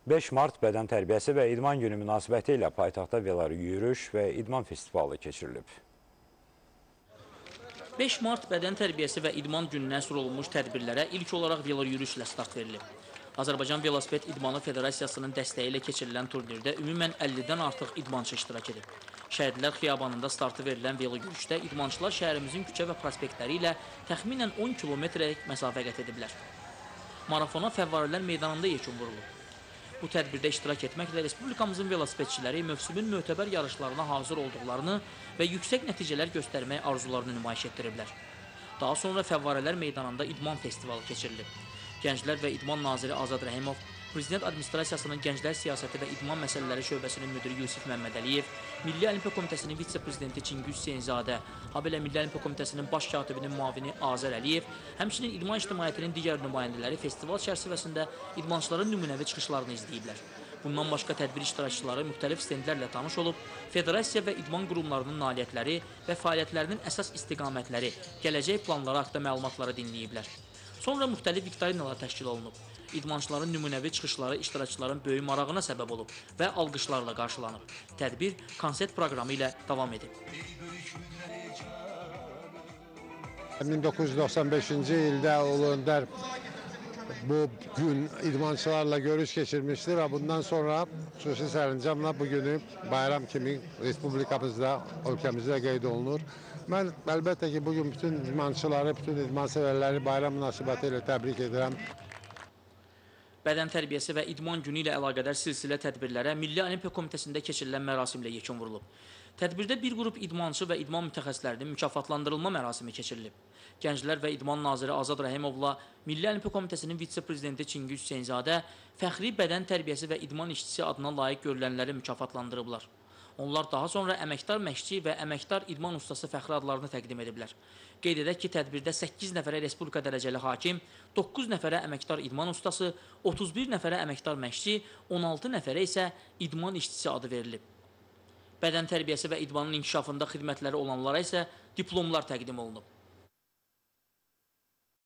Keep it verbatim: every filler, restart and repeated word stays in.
beş mart Bədən Tərbiyəsi və İdman Günü münasibəti ilə paytaxtda velo yürüyüş və idman festivalı keçirilib. beş mart Bədən Tərbiyəsi və İdman Gününə əsr olunmuş tədbirlərə ilk olaraq velo yürüyüşlə start verilib. Azərbaycan Velosiped İdmanı Federasiyasının dəstəyi ilə keçirilən turnirdə ümumən əllidən artıq idmançı iştirak edib. Şəhidlər Xiyabanında startı verilən velo yürüyüşdə idmançılar şəhərimizin küçə və prospektləri ilə təxminən on kilometrlik məsafə qət ediblər. Marafona Fəvvarələr meydanında yekun vurulub. Bu tədbirdə iştirak etməklə Respublikamızın velosipedçiləri mövsümün mötəbər yarışlarına hazır olduqlarını və yüksək nəticələr göstərmək arzularını nümayiş etdiriblər. Daha sonra Fəvvarələr meydanında idman festivalı keçirilib. Gənclər və İdman Naziri Azad Rəhimov, Prezident Administrasiyasının Gənclər Siyasəti və İdman Məsələləri Şöbəsinin müdiri Yusif Məmmədəliyev, Milli Olimpiya Komitəsinin vitse-prezidenti Çingiz Hüseynzadə, habelə Milli Olimpiya Komitəsinin baş katibinin müavini Azər Əliyev, həmçinin idman ictimaiyyətinin digər nümayəndələri festival çərçivəsində idmançıların nümunəvi çıxışlarını izləyiblər. Bundan başqa tədbir iştirakçıları müxtəlif stendlərlə tanış olub, federasiya və idman qurumlarının nailiyyətləri və fəaliyyətlərinin əsas istiqamətləri, gələcək planları haqqında məlumatları dinləyiblər. Sonra müxtəlif viktorinalar təşkil olunub. İdmançıların nümunəvi çıxışları iştirakçıların böyük marağına səbəb olub və alqışlarla qarşılanıb. Tədbir konsert proqramı ilə davam edib. min doqquz yüz doxsan beşinci ildə Ulu Öndər bu gün idmançılarla görüş keçirmişdir və bundan sonra xüsusi sərəncamla bu günü bayram kimi Respublikamızda, ölkəmizdə qeyd olunur. Mən əlbəttə ki, bugün bütün idmançıları, bütün idman sevərləri bayram münasibəti ilə təbrik edirəm. Bədən Tərbiyəsi və İdman Günü ilə əlaqədar silsilə tədbirlərə Milli Olimpiya Komitəsində keçirilən mərasimlə yekun vurulub. Tədbirdə bir qrup idmançı və idman mütəxəssislərinin mükafatlandırılma mərasimi keçirilib. Gənclər və İdman Naziri Azad Rəhimovla Milli Olimpiya Komitəsinin vitse-prezidenti Çingiz Hüseynzadə fəxri bədən tərbiyəsi və idman işçisi adına layiq görülənləri mükafatlandırıblar. Onlar daha sonra əməkdar məşqçi və əməkdar idman ustası fəxri adlarını təqdim ediblər. Qeyd edək ki, tədbirdə səkkiz nəfərə Respublika dərəcəli hakim, doqquz nəfərə əməkdar idman ustası, otuz bir nəfərə əməkdar məşqçi, on altı nəfərə isə idman işçisi adı verilib. Bədən tərbiyəsi və idmanın inkişafında xidmətləri olanlara isə diplomlar təqdim olunub.